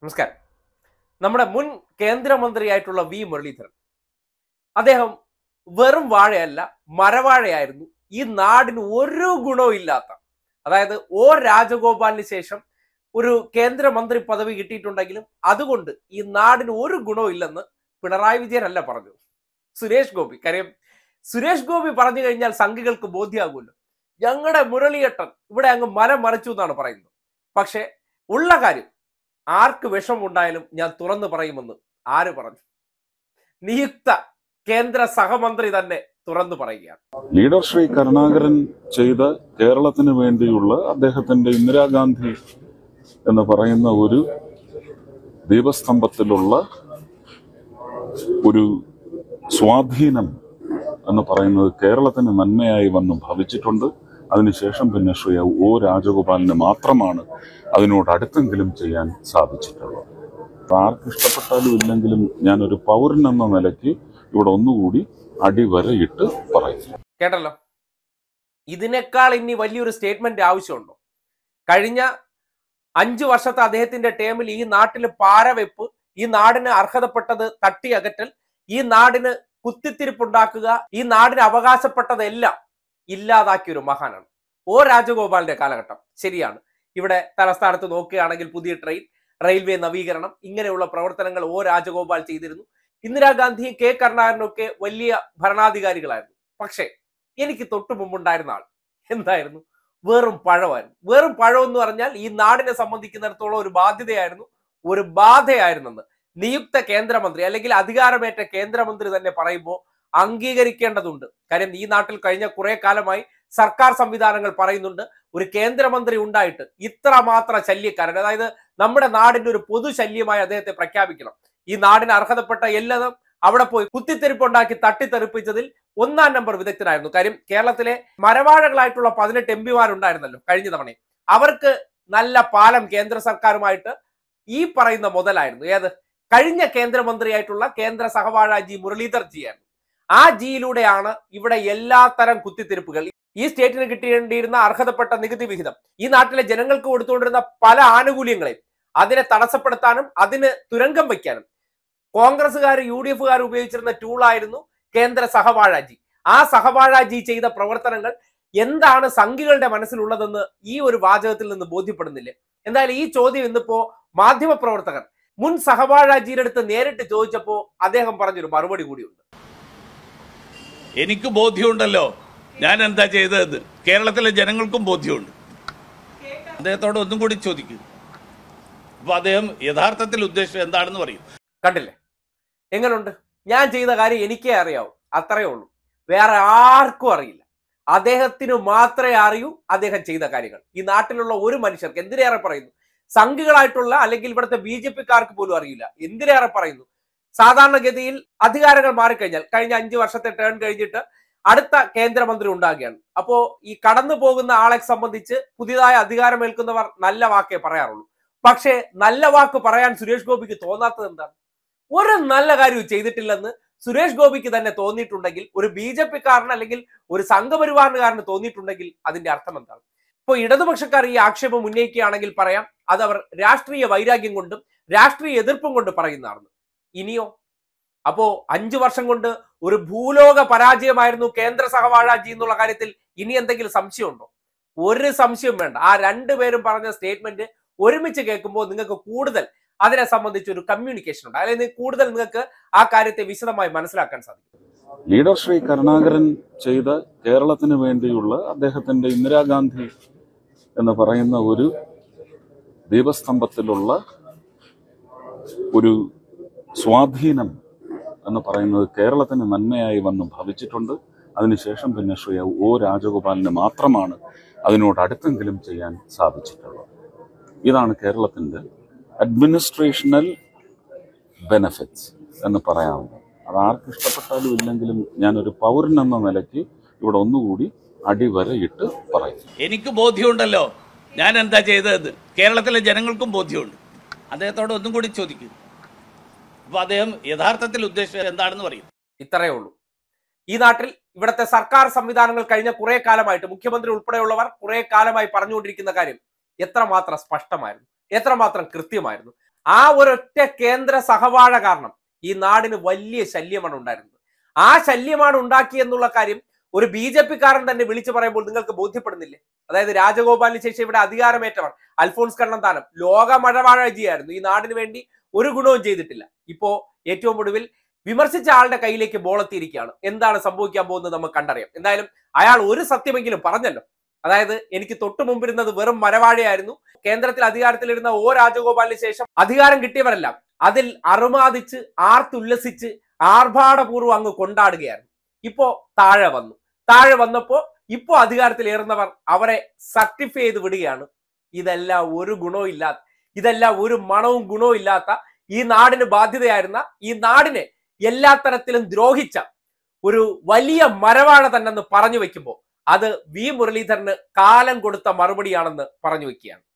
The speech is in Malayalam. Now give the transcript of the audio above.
നമസ്കാരം. നമ്മുടെ മുൻ കേന്ദ്രമന്ത്രിയായിട്ടുള്ള വി മുരളീധരൻ അദ്ദേഹം വെറും വാഴയല്ല, മരവാഴയായിരുന്നു. ഈ നാടിന് ഒരു ഗുണവും ഇല്ലാത്ത, അതായത് ഒ രാജഗോപാലിന് ശേഷം ഒരു കേന്ദ്രമന്ത്രി പദവി കിട്ടിയിട്ടുണ്ടെങ്കിലും അതുകൊണ്ട് ഈ നാടിന് ഒരു ഗുണവും ഇല്ലെന്ന് പിണറായി വിജയൻ അല്ല പറഞ്ഞു, സുരേഷ് ഗോപി. കാര്യം സുരേഷ് ഗോപി പറഞ്ഞു കഴിഞ്ഞാൽ സംഘികൾക്ക് ബോധ്യമാകുമല്ലോ. ഞങ്ങളുടെ മുരളിയേട്ടൻ ഇവിടെ അങ്ങ് മനം മറിച്ചു എന്നാണ് പറയുന്നത്. പക്ഷെ ഉള്ള കാര്യം, ആർക്ക് വിഷമുണ്ടായാലും ഞാൻ തുറന്നു പറയുമെന്ന് ആര് പറഞ്ഞു? നിയുക്ത കേന്ദ്ര സഹമന്ത്രി തന്നെ തുറന്നു പറയുകയാണ്. ലീഡർ ശ്രീ കരുണാകരൻ ചെയ്ത കേരളത്തിന് വേണ്ടിയുള്ള അദ്ദേഹത്തിന്റെ ഇന്ദിരാഗാന്ധി എന്ന് പറയുന്ന ഒരു ദീപസ്തംഭത്തിലുള്ള ഒരു സ്വാധീനം എന്ന് പറയുന്നത് കേരളത്തിന് നന്മയായി വന്ന് ഭവിച്ചിട്ടുണ്ട്. അതിനുശേഷം പിന്നെ ശ്രീ ഒ രാജഗോപാലിന് മാത്രമാണ് അതിനോട് അടുത്തെങ്കിലും ചെയ്യാൻ സാധിച്ചിട്ടുള്ളത്. ആർക്ക് ഇഷ്ടപ്പെട്ടാലും ഇല്ലെങ്കിലും ഞാനൊരു പൗരൻ എന്ന നിലയ്ക്ക് ഇവിടെ ഒന്നുകൂടി അടിവരയിട്ട് പറയും. കേട്ടല്ലോ, ഇതിനേക്കാൾ ഇനി വലിയൊരു സ്റ്റേറ്റ്മെന്റ് ആവശ്യമുണ്ടോ? കഴിഞ്ഞ 5 വർഷത്തെ അദ്ദേഹത്തിന്റെ ടേമിൽ ഈ നാട്ടിൽ പാരവെപ്പ്, ഈ നാടിന് അർഹതപ്പെട്ടത് തട്ടിയകറ്റൽ, ഈ നാടിന് കുത്തിത്തിരിപ്പുണ്ടാക്കുക, ഈ നാടിന് അവകാശപ്പെട്ടതെല്ലാം ഇല്ലാതാക്കിയൊരു മഹാനാണ് ഒ രാജഗോപാലിന്റെ കാലഘട്ടം. ശരിയാണ്, ഇവിടെ തലസ്ഥാനത്ത് നോക്കുകയാണെങ്കിൽ പുതിയ ട്രെയിൻ, റെയിൽവേ നവീകരണം, ഇങ്ങനെയുള്ള പ്രവർത്തനങ്ങൾ ഒ രാജഗോപാൽ ചെയ്തിരുന്നു. ഇന്ദിരാഗാന്ധിയും കെ കരുണാകരനും ഒക്കെ വലിയ ഭരണാധികാരികളായിരുന്നു. പക്ഷേ എനിക്ക് തൊട്ടു മുമ്പുണ്ടായിരുന്ന ആൾ എന്തായിരുന്നു? വെറും പഴമായിരുന്നു. വെറും പഴം എന്ന് പറഞ്ഞാൽ ഈ നാടിനെ സംബന്ധിക്കുന്നിടത്തോളം ഒരു ബാധ്യതയായിരുന്നു, ഒരു ബാധയായിരുന്നെന്ന് നിയുക്ത കേന്ദ്രമന്ത്രി അല്ലെങ്കിൽ അധികാരമേറ്റ കേന്ദ്രമന്ത്രി തന്നെ പറയുമ്പോൾ അംഗീകരിക്കേണ്ടതുണ്ട്. കാര്യം ഈ നാട്ടിൽ കഴിഞ്ഞ കുറെ കാലമായി സർക്കാർ സംവിധാനങ്ങൾ പറയുന്നുണ്ട്, ഒരു കേന്ദ്രമന്ത്രി ഉണ്ടായിട്ട് ഇത്രമാത്രം ശല്യക്കാരൻ, അതായത് നമ്മുടെ നാടിന്റെ ഒരു പൊതു ശല്യമായി അദ്ദേഹത്തെ പ്രഖ്യാപിക്കണം. ഈ നാടിന് അർഹതപ്പെട്ട എല്ലാം അവിടെ പോയി കുത്തിത്തെരിപ്പുണ്ടാക്കി തട്ടിത്തെറിപ്പിച്ചതിൽ 1-ാം നമ്പർ വിദഗ്ധനായിരുന്നു. കാര്യം കേരളത്തിലെ മരവാഴകളായിട്ടുള്ള 18 MP ഉണ്ടായിരുന്നല്ലോ കഴിഞ്ഞ തവണ. അവർക്ക് നല്ല പാലം കേന്ദ്ര സർക്കാരുമായിട്ട് ഈ പറയുന്ന മുതലായിരുന്നു. ഏത്? കഴിഞ്ഞ കേന്ദ്രമന്ത്രിയായിട്ടുള്ള കേന്ദ്ര സഹവാഴ ജി മുരളീധർ ജി ആയിരുന്നു. ആ ജിയിലൂടെയാണ് ഇവിടെ എല്ലാ തരം കുത്തിത്തിരിപ്പുകൾ, ഈ സ്റ്റേറ്റിന് കിട്ടേണ്ടിയിരുന്ന അർഹതപ്പെട്ട നികുതി വിഹിതം, ഈ നാട്ടിലെ ജനങ്ങൾക്ക് കൊടുത്തുകൊണ്ടിരുന്ന പല ആനുകൂല്യങ്ങളെയും അതിനെ തടസ്സപ്പെടുത്താനും അതിന് തുരങ്കം വയ്ക്കാനും കോൺഗ്രസ്സുകാർ UDF ഉപയോഗിച്ചിരുന്ന ടൂളായിരുന്നു കേന്ദ്ര സഹവാഴ ജി. ആ സഹവാഴ ജി ചെയ്ത പ്രവർത്തനങ്ങൾ എന്താണ് സംഘികളുടെ മനസ്സിലുള്ളതെന്ന് ഈ ഒരു വാചകത്തിൽ നിന്ന് ബോധ്യപ്പെടുന്നില്ലേ? എന്തായാലും ഈ ചോദ്യം ഇന്നിപ്പോ മാധ്യമ പ്രവർത്തകർ മുൻ സഹവാഴ ജിയുടെ അടുത്ത് നേരിട്ട് ചോദിച്ചപ്പോ അദ്ദേഹം പറഞ്ഞൊരു മറുപടി കൂടിയുണ്ട്. എനിക്ക് ബോധ്യമുണ്ടല്ലോ ഞാൻ എന്താ ചെയ്തതെന്ന്, കേരളത്തിലെ ജനങ്ങൾക്കും ബോധ്യമുണ്ട്. അദ്ദേഹത്തോട് ഒന്നും കൂടി ചോദിക്കൂ. അപ്പൊ അദ്ദേഹം യഥാർത്ഥത്തിൽ ഉദ്ദേശിച്ചത് എന്താണെന്ന് പറയും. കണ്ടില്ലേ എങ്ങനുണ്ട്? ഞാൻ ചെയ്ത കാര്യം എനിക്കേ അറിയാവൂ, അത്രയേ ഉള്ളൂ. വേറെ ആർക്കും അറിയില്ല. അദ്ദേഹത്തിന് മാത്രമേ അറിയൂ അദ്ദേഹം ചെയ്ത കാര്യങ്ങൾ. ഈ നാട്ടിലുള്ള ഒരു മനുഷ്യർക്ക്, എന്തിനേറെ പറയുന്നു സംഘികളായിട്ടുള്ള അല്ലെങ്കിൽ ഇവിടുത്തെ BJP-ക്കാർക്ക് പോലും അറിയില്ല. എന്തിനേറെ പറയുന്നു സാധാരണഗതിയിൽ അധികാരങ്ങൾ മാറിക്കഴിഞ്ഞാൽ, കഴിഞ്ഞ 5 വർഷത്തെ ടേൺ കഴിഞ്ഞിട്ട് അടുത്ത കേന്ദ്രമന്ത്രി ഉണ്ടാകുകയാണ്. അപ്പോ ഈ കടന്നു പോകുന്ന ആളെ സംബന്ധിച്ച് പുതിയതായ അധികാരമേൽക്കുന്നവർ നല്ല വാക്കേ പറയാറുള്ളൂ. പക്ഷേ നല്ല വാക്ക് പറയാൻ സുരേഷ് ഗോപിക്ക് തോന്നാത്തത് എന്താണ്? ഒരു നല്ല കാര്യവും ചെയ്തിട്ടില്ലെന്ന് സുരേഷ് ഗോപിക്ക് തന്നെ തോന്നിയിട്ടുണ്ടെങ്കിൽ, ഒരു BJP-ക്കാരന് അല്ലെങ്കിൽ ഒരു സംഘപരിവാറിനുകാരന് തോന്നിയിട്ടുണ്ടെങ്കിൽ അതിന്റെ അർത്ഥം എന്താണ്? ഇപ്പോൾ ഇടതുപക്ഷക്കാർ ഈ ആക്ഷേപം ഉന്നയിക്കുകയാണെങ്കിൽ പറയാം അത് അവർ രാഷ്ട്രീയ വൈരാഗ്യം കൊണ്ടും രാഷ്ട്രീയ എതിർപ്പും കൊണ്ട് പറയുന്നതാണ്. ഇനിയോ? അപ്പോ 5 വർഷം കൊണ്ട് ഒരു ഭൂലോക പരാജയമായിരുന്നു കേന്ദ്ര സഹവാഴ ജി എന്നുള്ള കാര്യത്തിൽ ഇനി എന്തെങ്കിലും സംശയമുണ്ടോ? ഒരു സംശയം വേണ്ട. ആ 2 പേരും പറഞ്ഞ സ്റ്റേറ്റ്മെന്റ് ഒരുമിച്ച് കേൾക്കുമ്പോൾ നിങ്ങൾക്ക് കൂടുതൽ അതിനെ സംബന്ധിച്ച് ഒരു കമ്മ്യൂണിക്കേഷൻ ഉണ്ട്, അല്ലെങ്കിൽ കൂടുതൽ നിങ്ങൾക്ക് ആ കാര്യത്തെ വിശദമായി മനസ്സിലാക്കാൻ സാധിക്കും. ലീഡർ ശ്രീ കരുണാകരൻ ചെയ്ത കേരളത്തിന് വേണ്ടിയുള്ള അദ്ദേഹത്തിന്റെ ഇന്ദിരാഗാന്ധി എന്ന് പറയുന്ന ഒരു ദീപസ്തംഭത്തിലുള്ള ഒരു സ്വാധീനം എന്ന് പറയുന്നത് കേരളത്തിന് നന്മയായി വന്ന് ഭവിച്ചിട്ടുണ്ട്. അതിനുശേഷം പിന്നെ ശ്രീ ഒ രാജഗോപാലിന് മാത്രമാണ് അതിനോട് അടുത്തെങ്കിലും ചെയ്യാൻ സാധിച്ചിട്ടുള്ളത്. ഇതാണ് കേരളത്തിന്റെ അഡ്മിനിസ്ട്രേഷണൽ ബെനഫിറ്റ്സ് എന്ന് പറയാവുന്നത്. അത് ആർക്ക് ഇഷ്ടപ്പെട്ടാലും ഇല്ലെങ്കിലും ഞാനൊരു പൗരൻ എന്ന നിലയ്ക്ക് ഇവിടെ ഒന്നുകൂടി അടിവരയിട്ട് പറയും. എനിക്ക് ബോധ്യമുണ്ടല്ലോ ഞാൻ എന്താ ചെയ്തതെന്ന്, കേരളത്തിലെ ജനങ്ങൾക്കും ബോധ്യമുണ്ട്. അദ്ദേഹത്തോട് ഒന്നും കൂടി ചോദിക്കൂ. അപ്പൊ അദ്ദേഹം യഥാർത്ഥത്തിൽ ഉദ്ദേശിച്ചത് എന്താണെന്ന് പറയും. ഇത്രയേ ഉള്ളൂ. ഈ നാട്ടിൽ ഇവിടുത്തെ സർക്കാർ സംവിധാനങ്ങൾ കഴിഞ്ഞ കുറെ കാലമായിട്ട് മുഖ്യമന്ത്രി ഉൾപ്പെടെയുള്ളവർ കുറെ കാലമായി പറഞ്ഞുകൊണ്ടിരിക്കുന്ന കാര്യം എത്രമാത്രം സ്പഷ്ടമായിരുന്നു, എത്രമാത്രം കൃത്യമായിരുന്നു. ആ ഒരൊറ്റ കേന്ദ്ര സഹവാഴ കാരണം ഈ നാടിന് വലിയ ശല്യമാണ് ഉണ്ടായിരുന്നത്. ആ ശല്യമാണ് ഉണ്ടാക്കിയെന്നുള്ള കാര്യം ഒരു BJP കാരൻ തന്നെ വിളിച്ചു പറയുമ്പോൾ നിങ്ങൾക്ക് ബോധ്യപ്പെടുന്നില്ലേ? അതായത് രാജഗോപാലിന് ശേഷം ഇവിടെ അധികാരമേറ്റവർ അൽഫോൺസ് കണ്ണന്താനം ലോക മഴവാഴജിയായിരുന്നു. ഈ നാടിന് വേണ്ടി ഒരു ഗുണവും ചെയ്തിട്ടില്ല. ഇപ്പോ ഏറ്റവും ഒടുവിൽ വിമർശിച്ച ആളുടെ കയ്യിലേക്ക് ബോളെത്തിയിരിക്കുകയാണ്. എന്താണ് സംഭവിക്കാൻ പോകുന്നത് നമുക്ക് കണ്ടറിയാം. എന്തായാലും അയാൾ ഒരു സത്യമെങ്കിലും പറഞ്ഞല്ലോ. അതായത് എനിക്ക് തൊട്ടു മുമ്പിരുന്നത് വെറും മരവാഴയായിരുന്നു. കേന്ദ്രത്തിൽ അധികാരത്തിലിരുന്ന രാജഗോപാലിന് ശേഷം അധികാരം കിട്ടിയവരെല്ലാം അതിൽ അറുമാദിച്ച് ആർത്തുല്ലസിച്ച് ആർഭാടപൂർവ്വം അങ്ങ് കൊണ്ടാടുകയായിരുന്നു. ഇപ്പോ താഴെ വന്നപ്പോ ഇപ്പോ അധികാരത്തിലേറുന്നവർ അവരെ സർട്ടിഫൈ ചെയ്ത് വിടുകയാണ്. ഇതെല്ലാം ഒരു ഗുണവും ഇല്ലാത്ത, ഇതെല്ലാം ഒരു മണവും ഗുണവും ഇല്ലാത്ത, ഈ നാടിന് ബാധ്യതയായിരുന്ന, ഈ നാടിനെ എല്ലാ തരത്തിലും ദ്രോഹിച്ച ഒരു വലിയ മരവാഴ തന്നെ പറഞ്ഞു വെക്കുമ്പോൾ അത് വി മുരളീധരന് കാലം കൊടുത്ത മറുപടിയാണെന്ന് പറഞ്ഞു വെക്കുകയാണ്.